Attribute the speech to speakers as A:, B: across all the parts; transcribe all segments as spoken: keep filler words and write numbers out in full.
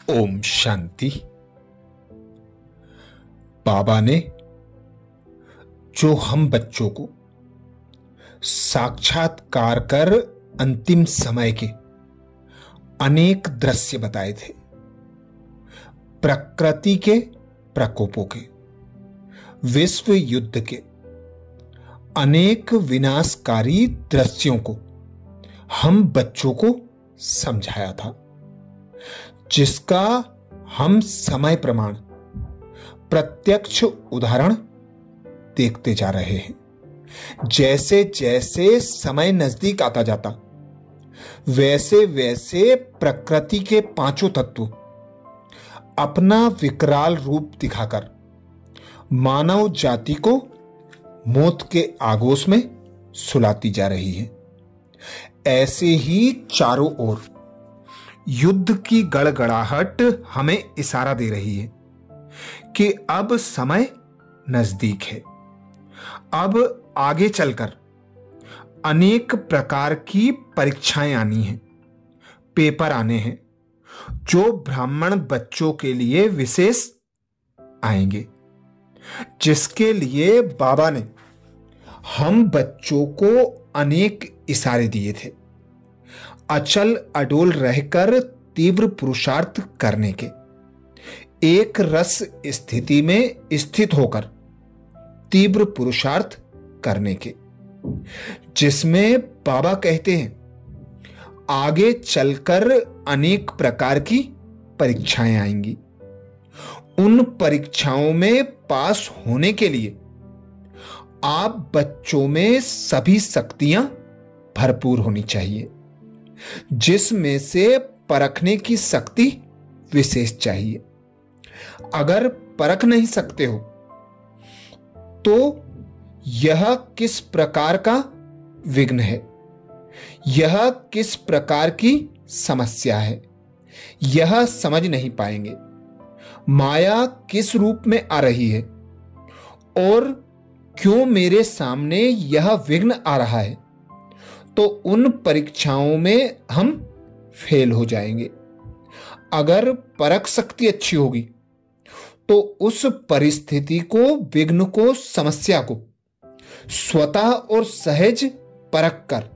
A: ओम शांति। बाबा ने जो हम बच्चों को साक्षात्कार कर अंतिम समय के अनेक दृश्य बताए थे, प्रकृति के प्रकोपों के, विश्व युद्ध के अनेक विनाशकारी दृश्यों को हम बच्चों को समझाया था, जिसका हम समय प्रमाण प्रत्यक्ष उदाहरण देखते जा रहे हैं। जैसे जैसे समय नजदीक आता जाता, वैसे वैसे प्रकृति के पांचों तत्व अपना विकराल रूप दिखाकर मानव जाति को मौत के आगोश में सुलाती जा रही है। ऐसे ही चारों ओर युद्ध की गड़गड़ाहट हमें इशारा दे रही है कि अब समय नजदीक है। अब आगे चलकर अनेक प्रकार की परीक्षाएं आनी हैं, पेपर आने हैं, जो ब्राह्मण बच्चों के लिए विशेष आएंगे, जिसके लिए बाबा ने हम बच्चों को अनेक इशारे दिए थे। अचल अडोल रहकर तीव्र पुरुषार्थ करने के, एक रस स्थिति में स्थित होकर तीव्र पुरुषार्थ करने के, जिसमें बाबा कहते हैं आगे चलकर अनेक प्रकार की परीक्षाएं आएंगी। उन परीक्षाओं में पास होने के लिए आप बच्चों में सभी शक्तियां भरपूर होनी चाहिए, जिसमें से परखने की शक्ति विशेष चाहिए। अगर परख नहीं सकते हो तो यह किस प्रकार का विघ्न है, यह किस प्रकार की समस्या है, यह समझ नहीं पाएंगे। माया किस रूप में आ रही है और क्यों मेरे सामने यह विघ्न आ रहा है, तो उन परीक्षाओं में हम फेल हो जाएंगे। अगर परख शक्ति अच्छी होगी तो उस परिस्थिति को, विघ्न को, समस्या को स्वतः और सहज परख कर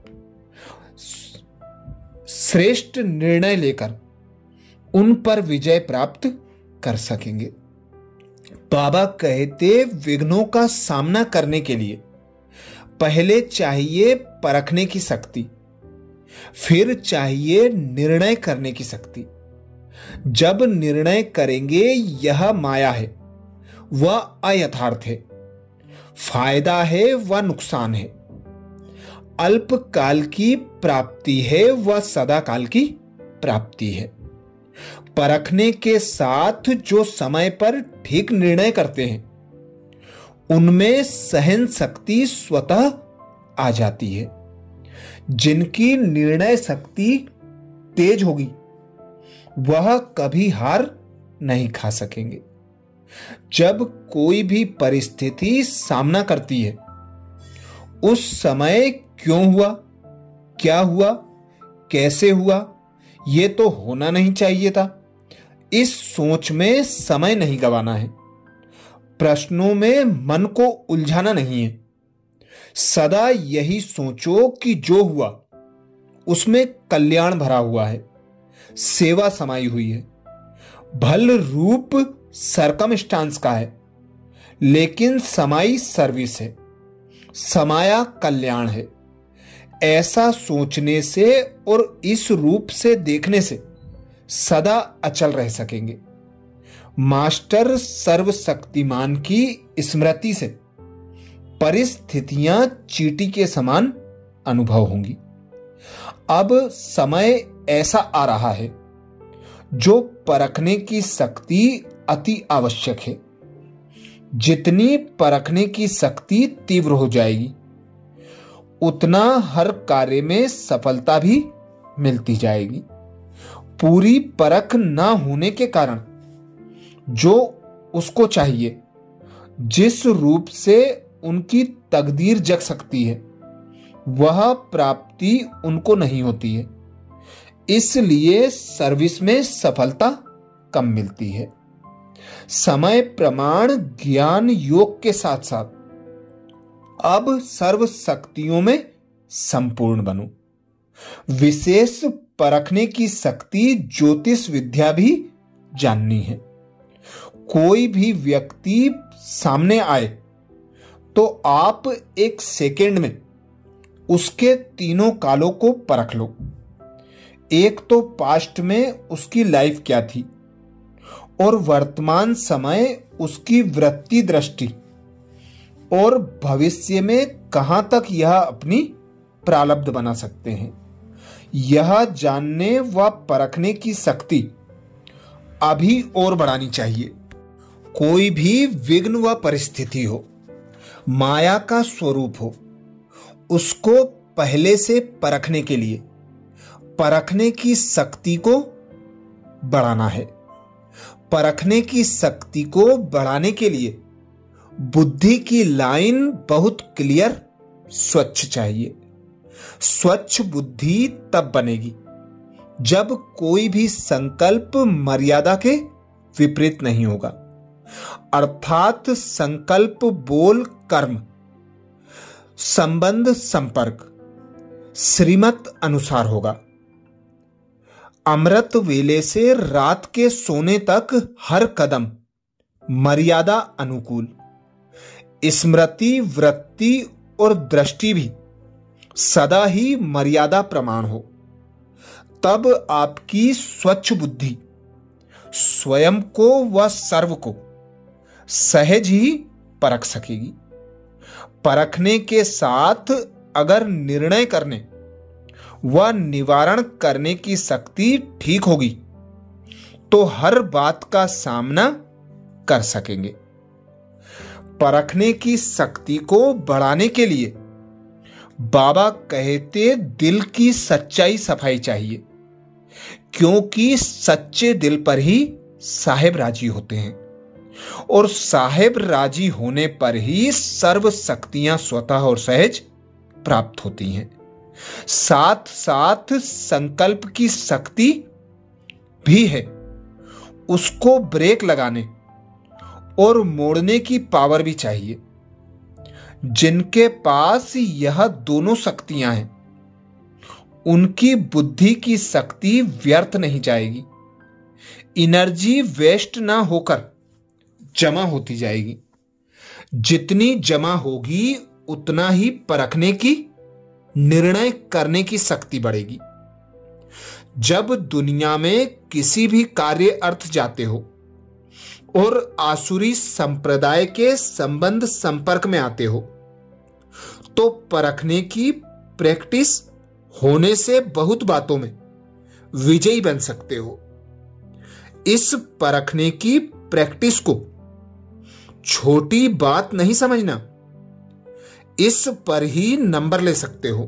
A: श्रेष्ठ निर्णय लेकर उन पर विजय प्राप्त कर सकेंगे। बाबा कहते विघ्नों का सामना करने के लिए पहले चाहिए परखने की शक्ति, फिर चाहिए निर्णय करने की शक्ति। जब निर्णय करेंगे यह माया है, वह अयथार्थ है, फायदा है वह नुकसान है, अल्पकाल की प्राप्ति है वह सदा काल की प्राप्ति है। परखने के साथ जो समय पर ठीक निर्णय करते हैं उनमें सहन शक्ति स्वतः आ जाती है। जिनकी निर्णय शक्ति तेज होगी वह कभी हार नहीं खा सकेंगे। जब कोई भी परिस्थिति सामना करती है, उस समय क्यों हुआ, क्या हुआ, कैसे हुआ, यह तो होना नहीं चाहिए था, इस सोच में समय नहीं गंवाना है। प्रश्नों में मन को उलझाना नहीं है। सदा यही सोचो कि जो हुआ उसमें कल्याण भरा हुआ है, सेवा समाई हुई है। भल रूप सरकमस्टांस का है, लेकिन समाई सर्विस है, समाया कल्याण है। ऐसा सोचने से और इस रूप से देखने से सदा अचल रह सकेंगे। मास्टर सर्वशक्तिमान की स्मृति से परिस्थितियां चींटी के समान अनुभव होंगी। अब समय ऐसा आ रहा है जो परखने की शक्ति अति आवश्यक है। जितनी परखने की शक्ति तीव्र हो जाएगी, उतना हर कार्य में सफलता भी मिलती जाएगी। पूरी परख ना होने के कारण जो उसको चाहिए, जिस रूप से उनकी तकदीर जग सकती है, वह प्राप्ति उनको नहीं होती है। इसलिए सर्विस में सफलता कम मिलती है। समय प्रमाण ज्ञान योग के साथ साथ अब सर्व शक्तियों में संपूर्ण बनो। विशेष परखने की शक्ति ज्योतिष विद्या भी जाननी है। कोई भी व्यक्ति सामने आए तो आप एक सेकंड में उसके तीनों कालों को परख लो। एक तो पास्ट में उसकी लाइफ क्या थी और वर्तमान समय उसकी वृत्ति दृष्टि और भविष्य में कहां तक यह अपनी प्रारब्ध बना सकते हैं। यह जानने व परखने की शक्ति अभी और बढ़ानी चाहिए। कोई भी विघ्न व परिस्थिति हो, माया का स्वरूप हो, उसको पहले से परखने के लिए परखने की शक्ति को बढ़ाना है। परखने की शक्ति को बढ़ाने के लिए बुद्धि की लाइन बहुत क्लियर, स्वच्छ चाहिए। स्वच्छ बुद्धि तब बनेगी जब कोई भी संकल्प मर्यादा के विपरीत नहीं होगा, अर्थात संकल्प बोल कर्म संबंध संपर्क श्रीमत अनुसार होगा। अमृत वेले से रात के सोने तक हर कदम मर्यादा अनुकूल, स्मृति वृत्ति और दृष्टि भी सदा ही मर्यादा प्रमाण हो। तब आपकी स्वच्छ बुद्धि स्वयं को व सर्व को सहज ही परख सकेगी। परखने के साथ अगर निर्णय करने व निवारण करने की शक्ति ठीक होगी तो हर बात का सामना कर सकेंगे। परखने की शक्ति को बढ़ाने के लिए बाबा कहते दिल की सच्चाई सफाई चाहिए, क्योंकि सच्चे दिल पर ही साहेब राजी होते हैं और साहेब राजी होने पर ही सर्व शक्तियां स्वतः और सहज प्राप्त होती हैं। साथ साथ संकल्प की शक्ति भी है, उसको ब्रेक लगाने और मोड़ने की पावर भी चाहिए। जिनके पास यह दोनों शक्तियां हैं उनकी बुद्धि की शक्ति व्यर्थ नहीं जाएगी, एनर्जी वेस्ट ना होकर जमा होती जाएगी। जितनी जमा होगी उतना ही परखने की, निर्णय करने की शक्ति बढ़ेगी। जब दुनिया में किसी भी कार्य अर्थ जाते हो और आसुरी संप्रदाय के संबंध संपर्क में आते हो तो परखने की प्रैक्टिस होने से बहुत बातों में विजयी बन सकते हो। इस परखने की प्रैक्टिस को छोटी बात नहीं समझना, इस पर ही नंबर ले सकते हो।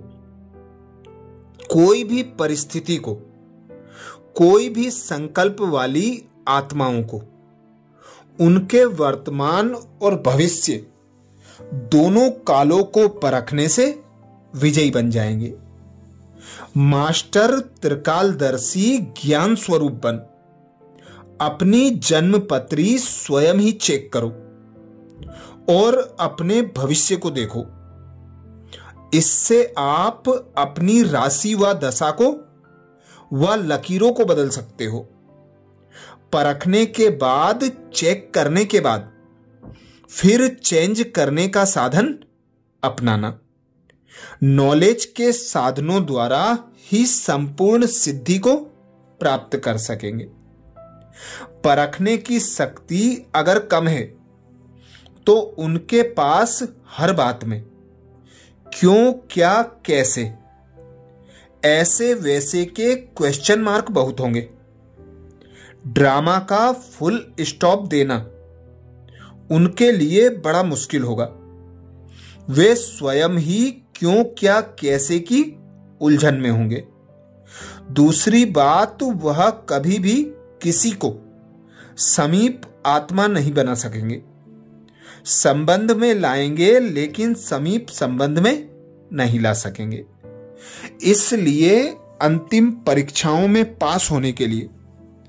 A: कोई भी परिस्थिति को, कोई भी संकल्प वाली आत्माओं को उनके वर्तमान और भविष्य दोनों कालों को परखने से विजयी बन जाएंगे। मास्टर त्रिकालदर्शी ज्ञान स्वरूप बन अपनी जन्म पत्री स्वयं ही चेक करो और अपने भविष्य को देखो। इससे आप अपनी राशि व दशा को व लकीरों को बदल सकते हो। परखने के बाद, चेक करने के बाद फिर चेंज करने का साधन अपनाना। नॉलेज के साधनों द्वारा ही संपूर्ण सिद्धि को प्राप्त कर सकेंगे। परखने की शक्ति अगर कम है तो उनके पास हर बात में क्यों, क्या, कैसे, ऐसे वैसे के क्वेश्चन मार्क बहुत होंगे। ड्रामा का फुल स्टॉप देना उनके लिए बड़ा मुश्किल होगा। वे स्वयं ही क्यों, क्या, कैसे की उलझन में होंगे। दूसरी बात, वह कभी भी किसी को समीप आत्मा नहीं बना सकेंगे। संबंध में लाएंगे लेकिन समीप संबंध में नहीं ला सकेंगे। इसलिए अंतिम परीक्षाओं में पास होने के लिए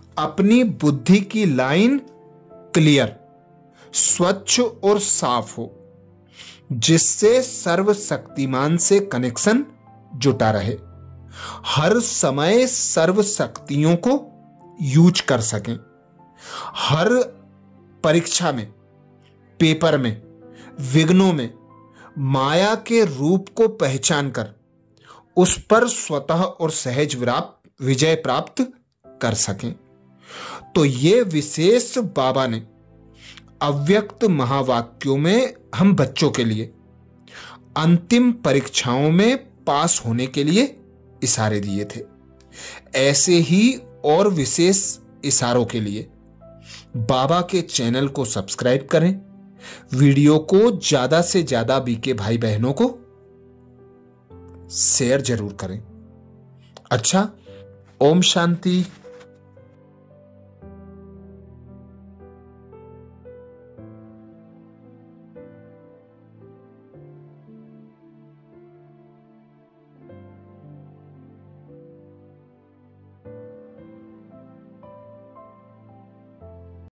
A: अपनी बुद्धि की लाइन क्लियर, स्वच्छ और साफ हो, जिससे सर्वशक्तिमान से कनेक्शन जुटा रहे, हर समय सर्व शक्तियों को यूज कर सकें, हर परीक्षा में, पेपर में, विघ्नों में माया के रूप को पहचान कर उस पर स्वतः और सहज विजय प्राप्त कर सकें। तो ये विशेष बाबा ने अव्यक्त महावाक्यों में हम बच्चों के लिए अंतिम परीक्षाओं में पास होने के लिए इशारे दिए थे। ऐसे ही और विशेष इशारों के लिए बाबा के चैनल को सब्सक्राइब करें, वीडियो को ज्यादा से ज्यादा बीके भाई बहनों को शेयर जरूर करें। अच्छा, ओम शांति।